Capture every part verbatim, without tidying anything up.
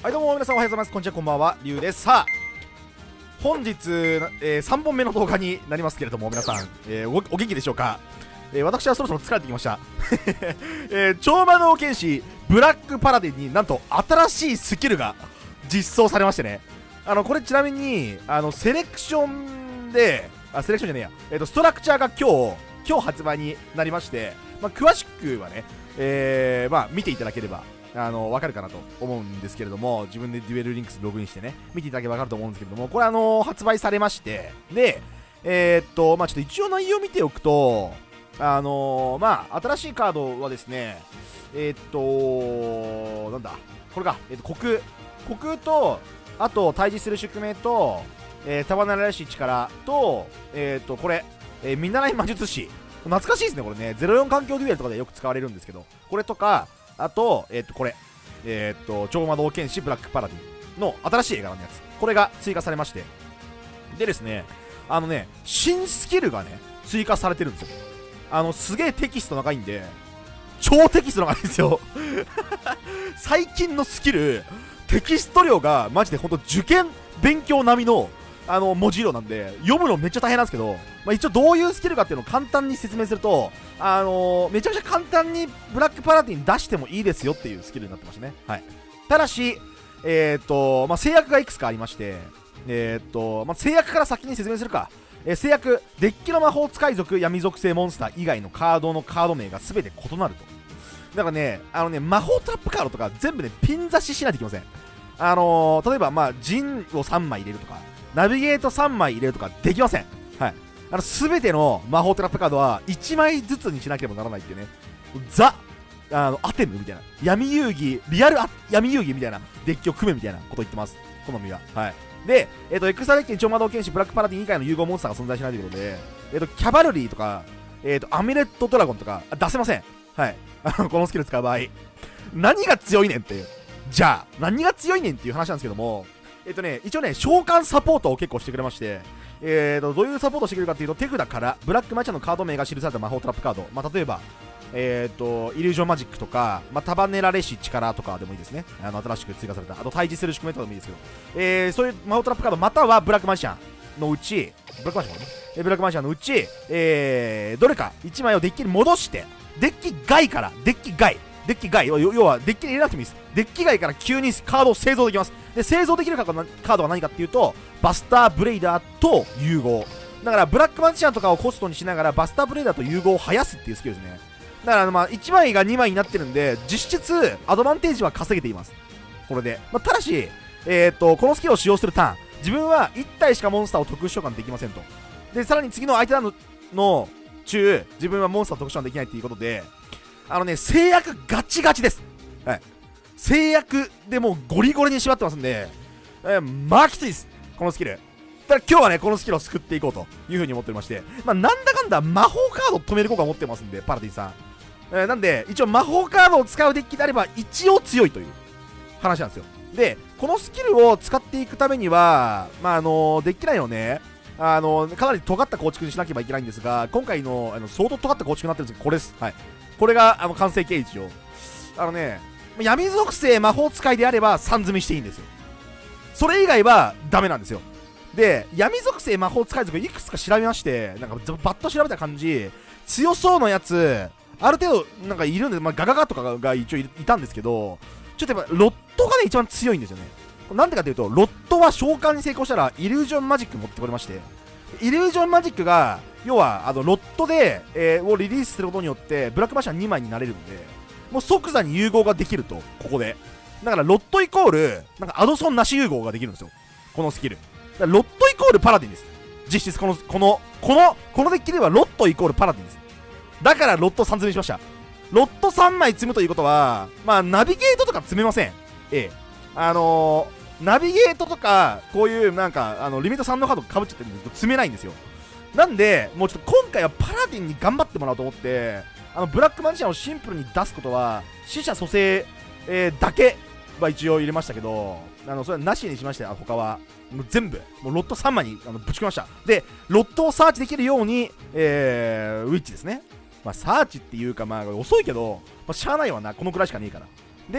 はい、どうも皆さんおはようございます。こんにちは、こんばんは、りゅうです。さあ、本日、えー、さんぼんめの動画になりますけれども、皆さん、えー、お, お元気でしょうか。えー、私はそろそろ疲れてきました。えー、超魔導剣士ブラックパラディンになんと新しいスキルが実装されましてね。あのこれちなみにあのセレクションであセレクションじゃねえや、えーと、ストラクチャーが今日今日発売になりまして、まあ、詳しくはね、えーまあ、見ていただければあの分かるかなと思うんですけれども、自分でデュエルリンクスログインしてね見ていただければ分かると思うんですけれども、これあの発売されまして、でえー、っとまあちょっと一応内容を見ておくと、あのー、まあ新しいカードはですね、えー、っとなんだこれか、えー、っと虚空虚空と、あと対峙する宿命と、えー、束なられし力と、えー、っとこれ、えー、見習い魔術師、懐かしいですねこれね。ゼロよん環境デュエルとかでよく使われるんですけど、これとか、あと、えー、っとこれ、えー、っと超魔導剣士ブラックパラディンの新しい絵柄のやつ、これが追加されまして、でですね、あのね新スキルがね追加されてるんですよ。あのすげえテキスト長いんで、超テキスト長いんですよ最近のスキルテキスト量がマジでほんと受験勉強並みのあの文字量なんで、読むのめっちゃ大変なんですけど、まあ、一応どういうスキルかっていうのを簡単に説明すると、あのー、めちゃくちゃ簡単にブラックパラディン出してもいいですよっていうスキルになってましたね。はい、ただし、えーっとまあ、制約がいくつかありまして、えーっとまあ、制約から先に説明するか。えー、制約、デッキの魔法使い族闇属性モンスター以外のカードのカード名が全て異なると。だからね、あのね魔法トラップカードとか全部ねピン刺ししないといけません。あのー、例えばまあ陣をさんまい入れるとかナビゲートさんまい入れるとかできません。はい、あの全ての魔法トラップカードはいちまいずつにしなければならないっていうね、ザあのアテムみたいな、闇遊戯リアル闇遊戯みたいなデッキを組めみたいなこと言ってます、好みは。はい、で、えっ、ー、とエクストラデッキに超魔導剣士ブラックパラディン以外の融合モンスターが存在しないということで、えっ、ー、とキャバルリーとか、えっ、ー、とアミュレットドラゴンとか出せません。はい、あのこのスキル使う場合何が強いねんっていう、じゃあ何が強いねんっていう話なんですけども、えっとね、一応ね、召喚サポートを結構してくれまして、えーと、どういうサポートしてくれるかっていうと、手札からブラックマチャのカード名が記された魔法トラップカード、まあ、例えば、えーと、イリュージョンマジックとか、まあ、束ねられし力とかでもいいですね。あの新しく追加された。あと、対峙する宿命とかでもいいですけど、えー、そういう魔法トラップカード、またはブラックマジシャンのうち、ブラックマジシャンね、えー、ブラックマジシャンのうち、えー、どれかいちまいをデッキに戻して、デッキ外から、デッキ外、デッキ外、要はデッキに入れなくてもいいです。デッキ外から急にカードを製造できます。で、製造できるカードは何かっていうと、バスターブレイダーと融合。だから、ブラックマジシャンとかをコストにしながら、バスターブレイダーと融合を生やすっていうスキルですね。だから、まあ、いちまいがにまいになってるんで、実質、アドバンテージは稼げています。これで。まあ、ただし、えーっと、このスキルを使用するターン、自分はいったいしかモンスターを特殊召喚できませんと。で、さらに次の相手のの中、自分はモンスターを特殊召喚できないっていうことで、あのね、制約ガチガチです。はい。制約でもうゴリゴリに縛ってますんで、えー、まあきついです。このスキル。ただ今日はね、このスキルを救っていこうというふうに思っておりまして、まあなんだかんだ魔法カードを止める効果を持ってますんで、パラディンさん。えー、なんで、一応魔法カードを使うデッキであれば、一応強いという話なんですよ。で、このスキルを使っていくためには、まああのー、デッキ内をね、あのー、かなり尖った構築にしなければいけないんですが、今回の、あの相当尖った構築になってるんですけど、これです。はい。これがあの完成形一応。あのね、闇属性魔法使いであればさん積みしていいんですよ。それ以外はダメなんですよ。で、闇属性魔法使い族いくつか調べまして、なんかバッと調べた感じ、強そうなやつ、ある程度なんかいるんで、まあ、ガガガとかが一応いたんですけど、ちょっとやっぱロットがね、一番強いんですよね。なんでかというと、ロットは召喚に成功したらイリュージョンマジック持ってこれまして、イリュージョンマジックが、要はあのロットで、えー、をリリースすることによってブラックマシャンにまいになれるんで、もう即座に融合ができると。ここでだからロットイコールなんかアドソンなし融合ができるんですよ、このスキル。だからロットイコールパラディンです。実質このこのこのこのデッキではロットイコールパラディンです。だからロットさん積みしました。ロットさんまい積むということは、まあナビゲートとか積めません。ええあのー、ナビゲートとかこういうなんかあのリミットさんのカードかぶっちゃってるんですけど積めないんですよ。なんで、もうちょっと今回はパラディンに頑張ってもらおうと思って、あのブラックマジシャンをシンプルに出すことは、死者蘇生、えー、だけは一応入れましたけど、あのそれはなしにしましたよ、他は。もう全部、もうロットさんまいにあのぶち込みました。で、ロットをサーチできるように、えー、ウィッチですね。まあ、サーチっていうか、まあ、遅いけど、まあ、しゃあないわな、このくらいしかねえから。で、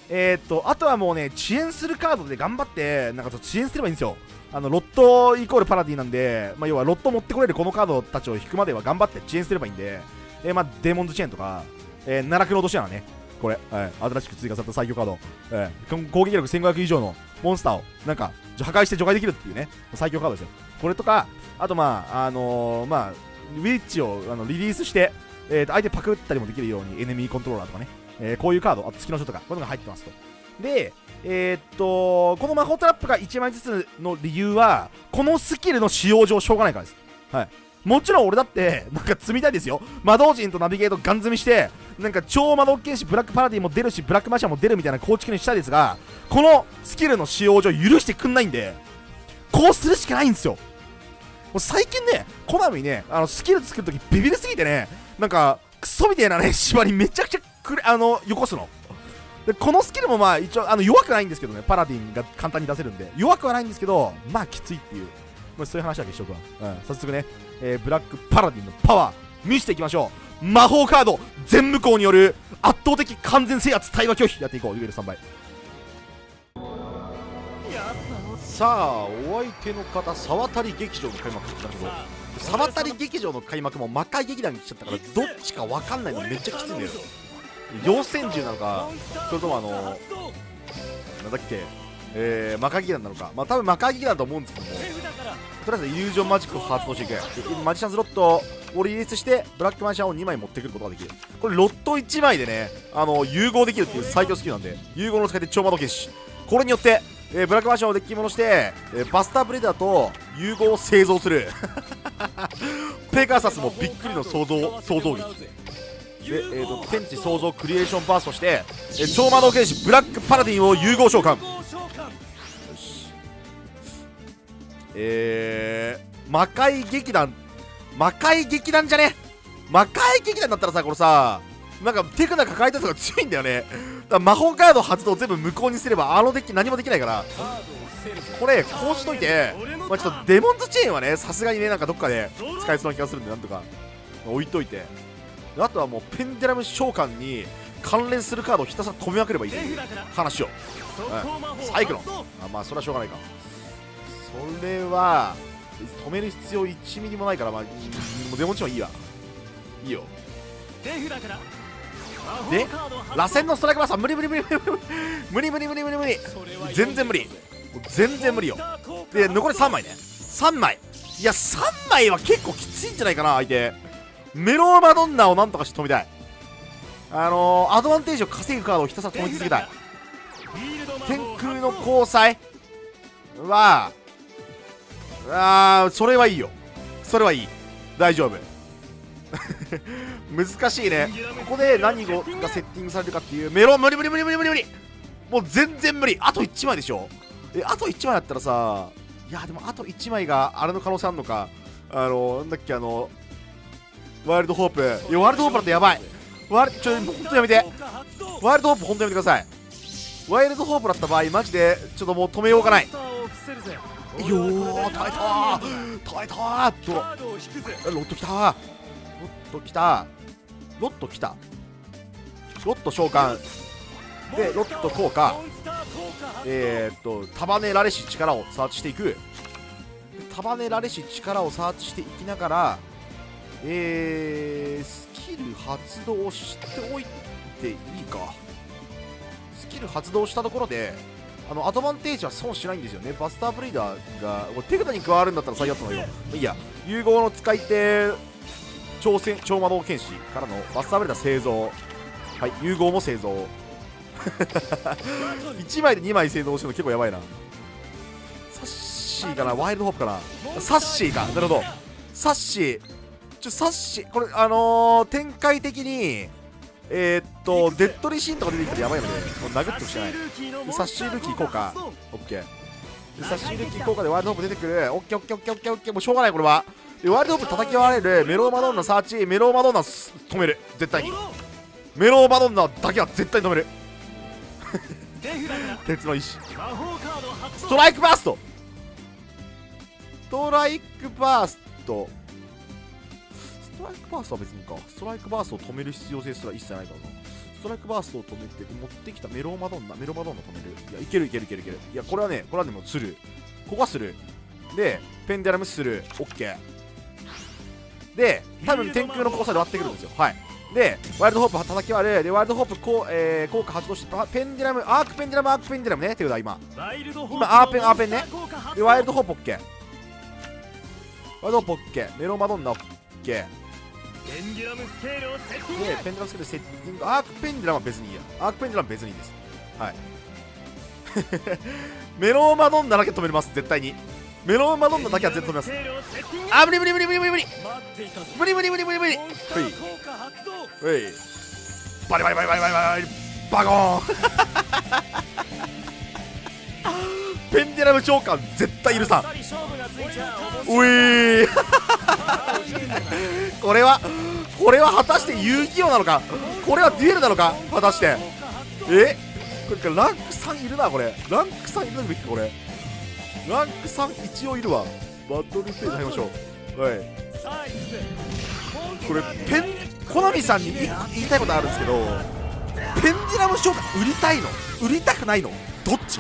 えー、っとあとはもうね遅延するカードで頑張ってなんかちょっと遅延すればいいんですよ。あのロットイコールパラディなんで、まあ、要はロット持ってこれるこのカードたちを引くまでは頑張って遅延すればいいんで、えー、まあデーモンズチェーンとか、えー、奈落の落とし穴ね、これ、はい、新しく追加された最強カード、えー、攻撃力せんごひゃく以上のモンスターをなんか破壊して除外できるっていうね最強カードですよ。これとかあとまああのー、まあウィッチをあのリリースして、えー、と相手パクったりもできるようにエネミーコントローラーとかね、えー、こういうカード、あと月の書とかこういうのが入ってますと。でえー、っとこの魔法トラップがいちまいずつの理由はこのスキルの使用上しょうがないからです。はい、もちろん俺だってなんか積みたいですよ。魔導陣とナビゲートガン積みしてなんか超魔導剣士ブラックパラディも出るしブラックマシャも出るみたいな構築にしたいですが、このスキルの使用上許してくんないんでこうするしかないんですよ。もう最近ねコナミねあのスキル作るときビビりすぎてねなんかクソみたいなね縛りめちゃくちゃくれあのよこすので、このスキルもまあ一応あの弱くないんですけどね、パラディンが簡単に出せるんで弱くはないんですけどまあきついっていう、まあ、そういう話だけしとくわ、うん、早速ね、えー、ブラックパラディンのパワー見せていきましょう。魔法カード全無効による圧倒的完全制圧対話拒否やっていこう。レベルさんばい。さあお相手の方沢渡劇場の開幕だけど沢渡劇場の開幕も魔界劇団に来ちゃったからどっちか分かんないのめっちゃきついんだよ。妖戦獣なのかそれともあのなんだっけえー、魔界劇団なのか、まあ多分魔界劇団だと思うんですけども、とりあえずイリュージョンマジックを発動していく。マジシャンズロットをリリースしてブラックマジシャンをにまい持ってくることができる。これロットいちまいでねあの融合できるっていう最強スキルなんで、融合の使い手超魔導剣士、これによって、えー、ブラックマジシャンをデッキに戻して、えー、バスターブレーダーと融合を製造するペガサスもびっくりの創造創造力で、えー、と天地創造クリエーションバーストして、えー、超魔導剣士ブラックパラディンを融合召喚。よし、えー、魔界劇団魔界劇団じゃね魔界劇団だったらさこれさなんか手札抱えたやつが強いんだよね。だから魔法カード発動全部無効にすればあのデッキ何もできないからこれこうしといて、まあ、ちょっとデモンズチェーンはねさすがにねなんかどっかで使えそうな気がするんでなんとか置いといて、あとはもうペンデラム召喚に関連するカードをひたすら止めまくればいいという話を、うん、サイクロンあまあそれはしょうがないか。それは止める必要いちミリもないからまあもうデモンチェーンはいいわいいよ。で螺旋のストライクバースは無理無理無理無理無理無理無理無理無理全然無理全然無理よ。で残りさんまいねさんまい、いやさんまいは結構きついんじゃないかな相手。メローマドンナをなんとかして止めたい。あのー、アドバンテージを稼ぐカードをひたすら止め続けたい。天空の交際はあーそれはいいよそれはいい大丈夫難しいね。ここで何がセッティングされるかっていうメロン無理無理無理無理無理無理もう全然無理。あといちまいでしょ。えあといちまいだったらさいやでもあといちまいがあれの可能性あるのか。あのなんだっけあのワイルドホープいやワイルドホープだってやばいワイルちょほんとやめてワイルドホープほんとやめてください。ワイルドホープだった場合マジでちょっともう止めようがない。よー耐えたー耐えたーっとロットきたーロットきたロットきたロット召喚でロット効果えー、っと束ねられし力をサーチしていく。束ねられし力をサーチしていきながらえー、スキル発動しておいていいか。スキル発動したところであのアドバンテージは損しないんですよね。バスターブレイダーがこれ手札に加わるんだったら最悪なのよ。いいや融合の使い手超戦超魔導剣士からのバスターブレイダー製造、はい融合も製造いちまいでにまい製造してるの結構やばいな。サッシーかなワイルドホープかなサッシーかなるほどサッシーちょサッシーこれあのー、展開的にえー、っとデッドリシーンとか出てきたらやばいのでもう殴ってほしくない。サッシールーキー効果オッケーサッシールーキー効果でワイルドホープ出てくるオッケーオッケーオッケーオッケーオッケーもうしょうがないこれは。でワイルドホープ叩き割れるメローマドンナサーチメローマドンナ止める絶対にメローマドンナだけは絶対に止める鉄の意志ストライクバーストストライクバーストストライクバーストは別にかストライクバーストを止める必要性すら一切ないからな。スストライクバーストを止めて持ってきたメロマドンナメロマドンナ止める。いやいけるいけるいけるいける。いやこれはねこれはでもする。ここはする。でペンデラムする。オッケーで多分天空の交差で割ってくるんですよ。はいでワイルドホープ叩き割る。でワイルドホープこう、えー、効果発動してペンデラムアークペンデラムアークペンデラムね手札今今アーペンアーペンね。でワイルドホープオッケー。ワイルドホープオッケー。メロマドンナオッケーでペンデラムスケールセッティング。アークペンデラムは別にいいや。アークペンデラムは別にいいです。はいメロマドンナだけ止めます絶対に。メロマドンナだけは絶対止めます。あ無理無理無理無理無理無理無理無理無理無理無理。ほいほいバリバリバリバリバリバリバゴーンペンデラム召喚絶対許さん。おいこれはこれは果たして遊戯王なのかこれはデュエルなのか果たしてえこれランクさんいるな。これランクさんいるべきこれランクさん一応いるわ。バトルステージ入りましょう。はいこれペンコナミさんに言いたいことあるんですけどペンデラム召喚売りたいの売りたくないのどっち。さ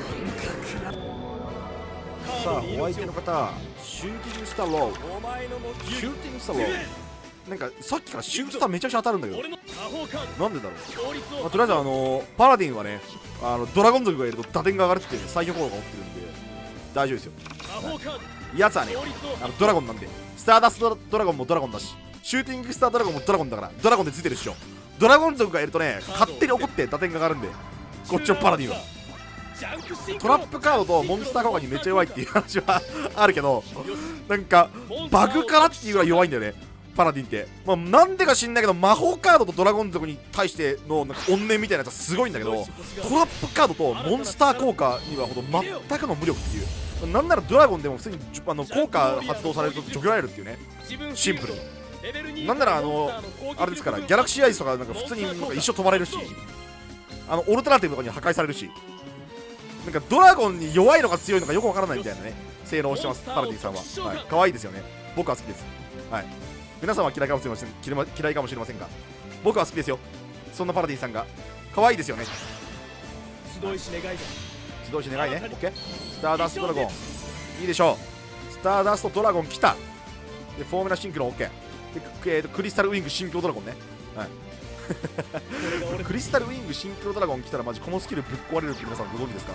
あお相手の方シューティングスターローシューティングスターローなんかさっきからシュースターめちゃくちゃ当たるんだけどなんでだろう、まあ、とりあえずあのー、パラディンはねあのドラゴン族がいると打点が上がるっていう、ね、最強効果が起きてるんで大丈夫ですよ、はい、やつはねあのドラゴンなんでスターダストドラゴンもドラゴンだしシューティングスタードラゴンもドラゴンだからドラゴンでついてるっしょ。ドラゴン族がいるとね勝手に怒って打点が上がるんでこっちのパラディンはトラップカードとモンスター効果にめっちゃ弱いっていう話はあるけどなんかバグからっていうぐらい弱いんだよねパラディンって、まあ、なんでか知んないけど魔法カードとドラゴン族に対してのなんか怨念みたいなやつはすごいんだけどトラップカードとモンスター効果にはほど全くの無力っていうなんならドラゴンでも普通にあの効果発動されると除去られるっていうねシンプルになんならあのあれですからギャラクシーアイスとかなんか普通になんか一生飛ばれるしあのオルタナティブとかに破壊されるしなんかドラゴンに弱いのか強いのかよくわからないみたいなね性能をしてますパラディさんは、はい、可愛いですよね。僕は好きです。はい皆さんは嫌いかもしれません嫌いかもしれませんが僕は好きですよ。そんなパラディさんが可愛いですよね。集いし願い集いし願いね。オッケースターダストドラゴンいいでしょう。スターダストドラゴン来たでフォーメラシンクロン OK で、えー、とクリスタルウィングシンクロドラゴンね。はいクリスタルウィングシンクロドラゴン来たらマジこのスキルぶっ壊れるって皆さんご存知ですか。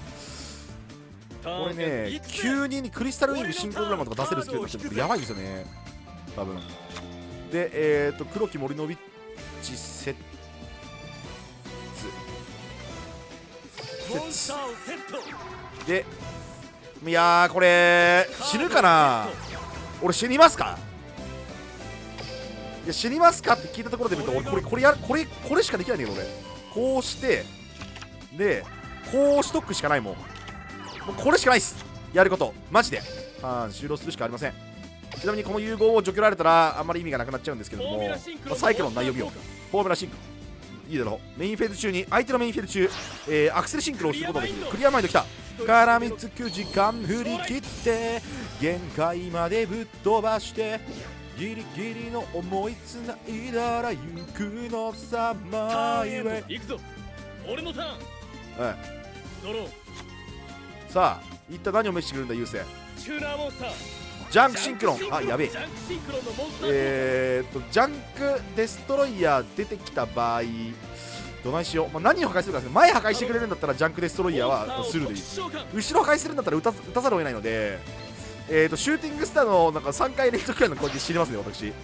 これね急にクリスタルウィングシンクロドラゴンとか出せるスキルってやばいんですよね多分でえっ、ー、と黒木モリノビッチセッツセッツでいやーこれ死ぬかな。俺死にますか。いや死にますかって聞いたところで見ると俺これこれやこれこれしかできないんだけど俺こうしてでこうしとくしかないもん。もうこれしかないっすやることマジでターン終了するしかありません。ちなみにこの融合を除去られたらあんまり意味がなくなっちゃうんですけれども、まあ、サイクロン内容見ようフォーメラシンクいいだろう。メインフェーズ中に相手のメインフェーズ中、えー、アクセルシンクロをすることができる。クリアマインドきた絡みつく時間振り切って限界までぶっ飛ばしてギリギリの思いつないだら行くのさマイウェイ。行くぞ俺のターン。はいドロー。さあ一体何を召してくれるんだ優勢。チューナーモンスタージャンクシンクロンあやべええーっとジャンクデストロイヤー出てきた場合どないしよう、まあ、何を破壊するかですね。前破壊してくれるんだったらジャンクデストロイヤーはスルーでいい。後ろ破壊するんだったら打た、打たざるを得ないのでえーとシューティングスターのなんかさんかい連続くらいの攻撃知りますね私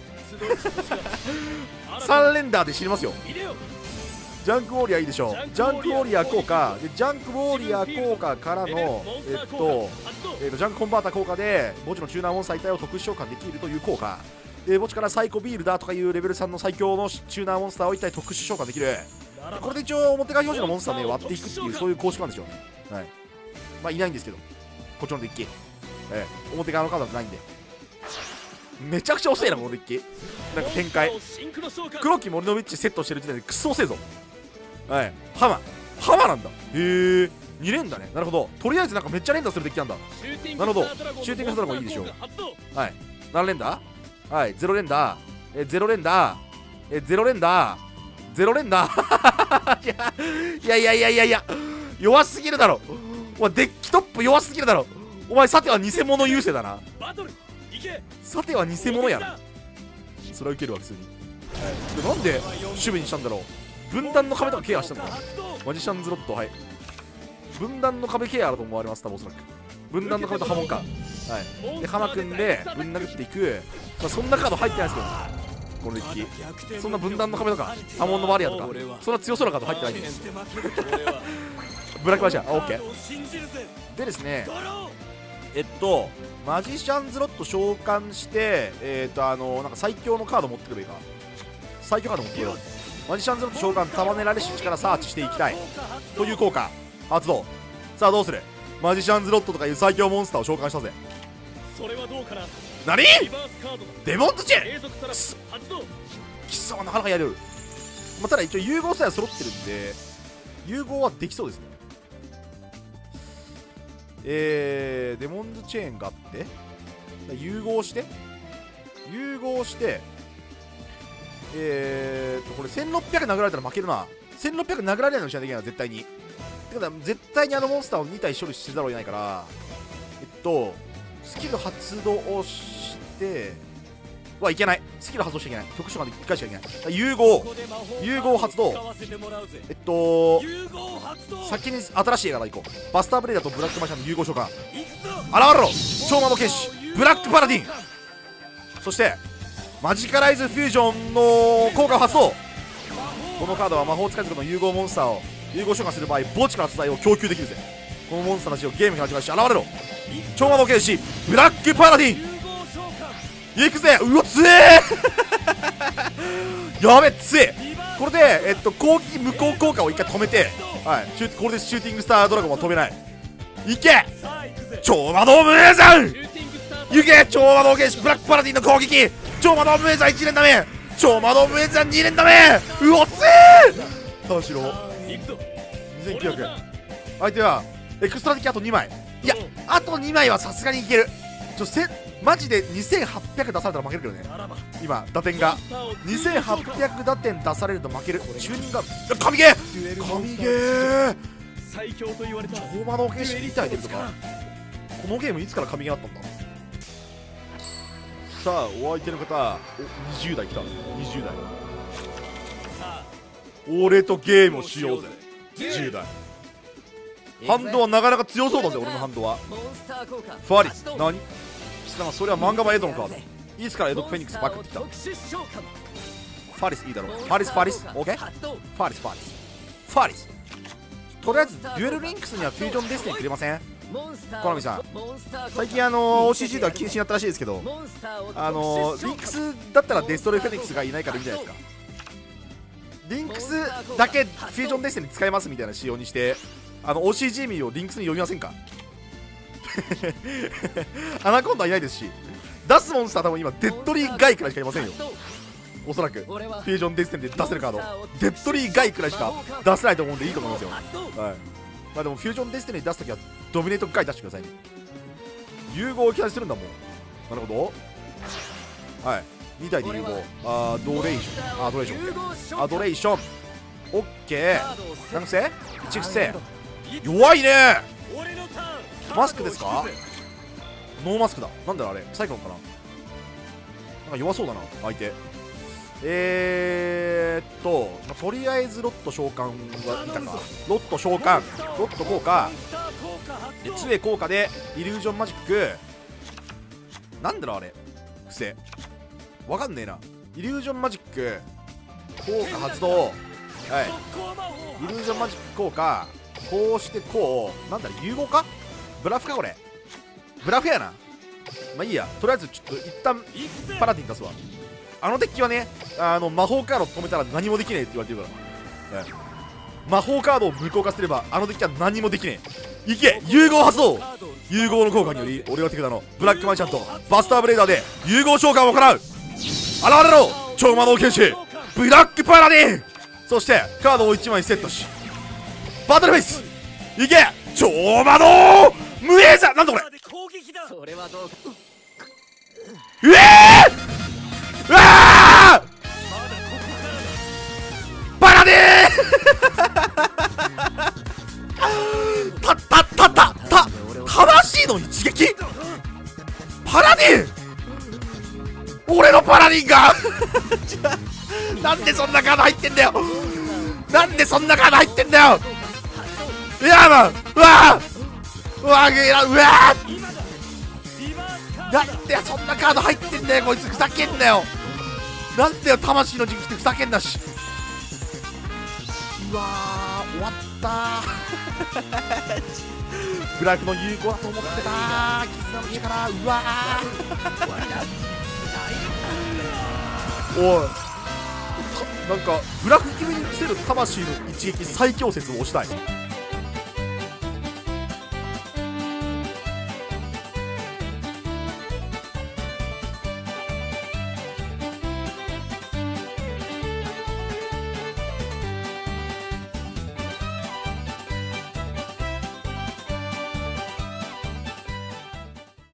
さん連打で知りますよ。ジャンクウォーリアーいいでしょう。ジャンクウォーリアー効果でジャンクウォーリアー効果からのえっとえっとジャンクコンバーター効果で墓地のチューナーモンスター一体を特殊召喚できるという効果で墓地からサイコビールダーとかいうレベルさんの最強のチューナーモンスターを一体特殊召喚できる。これで一応表側表示のモンスターね割っていくっていうそういう公式なんでしょうね。はいまあいないんですけどこっちのデッキ、えー、表側のカードはないんでめちゃくちゃ遅いなこのデッキなんか展開黒木モリノビッチセットしてる時点でクソ遅いぞ。はいハマハマなんだ。へえに連だね。なるほどとりあえずなんかめっちゃ連打するデッキなんだ。なるほどシューティングスドラゴンいいでしょう。はい何連打はいゼロ連打えゼロ連打えゼロ連打ゼロ連打いやいやいやいやいや弱すぎるだろ。お前デッキトップ弱すぎるだろ。お前さては偽物優勢だな。さては偽物やな。それは受けるわ普通に、はい、でなんで守備にしたんだろう。分断の壁とかケアしたんだろう。マジシャンズロット、はい、分断の壁ケアだと思われます。多分おそらく分断の壁と波紋か、はい、で浜くんでぶん殴っていく、まあ、そんなカード入ってないですけどねこのデッキ。そんな分断の壁とか波紋のバリアとかそんな強そうなカード入ってないんですブラックバージャー、あ、オッケーでですね、えっとマジシャンズロット召喚して、えっとあのなんか最強のカード持ってくればいいか。最強カード持ってくれよ。マジシャンズロット召喚束ねられし力サーチしていきたいという効果発動。さあどうする。マジシャンズロットとかいう最強モンスターを召喚したぜ。 それはどうかな。 何デモンズチェン貴様なかなかやれる。まあ、ただ一応融合さえ揃ってるんで融合はできそうですね。えー、デモンズチェーンがあって融合して融合してえーとこれせんろっぴゃく殴られたら負けるな。せんろっぴゃく殴られないのしなきゃいけないな絶対に。てか絶対にあのモンスターをに体処理せざるを得ないからえっとスキル発動をしてはいけない。スキル発動しちゃいけない。特殊までいっかいしかいけない。融合融合発動えっと先に新しい絵柄いこう。バスターブレイダーとブラックマシャンの融合召喚現れろ超魔導剣士ブラックパラディン。そしてマジカライズフュージョンの効果を発動。このカードは魔法使い族の融合モンスターを融合召喚する場合墓地から素材を供給できるぜ。このモンスターたちをゲームに始まりし現れろ超魔導剣士ブラックパラディン。いくぜ。うわ強えやべ強え。これでえっと攻撃無効効果を一回止めて、はい、シューこれでシューティングスタードラゴンは飛べない。いけ超魔導無影山いけ超魔導剣士ブラックパラディンの攻撃超魔導無影山いち連ダメ超魔導無影山に連ダメうお強え三四郎にせんきゅうひゃく。相手はエクストラ的あとにまい。いやあとにまいはさすがにいける。ちょせマジでにせんはっぴゃく出されたら負けるけどね。今打点がにせんはっぴゃく打点出されると負ける。チューニングが神ゲー神ゲー超魔導剣士みたいでるとか。このゲームいつから神ゲーあったんだ。さあお相手の方おにじゅう代来た。にじゅう代俺とゲームをしようぜ。じゅう代ハンドはなかなか強そうだぜ。俺のハンドはファリス何貴様それは漫画版エドのカード。いつからエドフェニックスバックってきた。ファリスいいだろう。ファリスファリスオーケーファリスファリスファリスとりあえずデュエルリンクスにはフュージョンデスティニーくれませんコナミさん。最近あの オーシージー では禁止になったらしいですけどあのリンクスだったらデストロイフェニックスがいないからいいんじゃないですか。リンクスだけフュージョンデスティニー使えますみたいな仕様にしてあの オーシージー ミーをリンクスに呼びませんかアナコンダいないですし出すモンスター多分今デッドリーガイくらいしかいませんよ。おそらくフュージョンデスティニーで出せるカードデッドリーガイくらいしか出せないと思うんでいいと思いますよ。はい、まあでもフュージョンデスティニー出すときはドミネートガイ出してくださいね。融合を期待するんだもん。なるほど。はいに体で融合アドレーションアドレーションアドレーションオッケー何癖いち癖弱いね。マスクですか。ノーマスクだ。なんだろうあれサイクロンかな。なんか弱そうだな相手。えーっと、まあ、とりあえずロット召喚は見たか。ロット召喚ロット効果で杖効果でイリュージョンマジックなんだろうあれ癖わかんねえな。イリュージョンマジック効果発動。はいイリュージョンマジック効果こうしてこうなんだろ融合かブラフかこれブラフやな。まあいいやとりあえずちょっと一旦パラディン出すわ。あのデッキはねあの魔法カード止めたら何もできねえって言われてるから、はい、魔法カードを無効化すればあのデッキは何もできねえ。いけ融合発動融合の効果により俺は手札のブラックマンシャンとバスターブレーダーで融合召喚を行う。現れろ超魔導剣士ブラックパラディン。そしてカードをいちまいセットしバトルフェイスいけ超魔導無影座なんだこれうえーうわーバ俺のパラディンがなんでそんなカード入ってんだよ。なんでそんなカード入ってんだよ。いやまあ、うわーうわーゲラうわーなんでそんなカード入ってんだよこいつ。ふざけんなよ。なんだよ魂の時期ってふざけんなし。うわー終わったーブラフの有効だと思ってたー。絆の力。うわーおいなんかブラフ気味に伏せる魂の一撃最強説を押したい。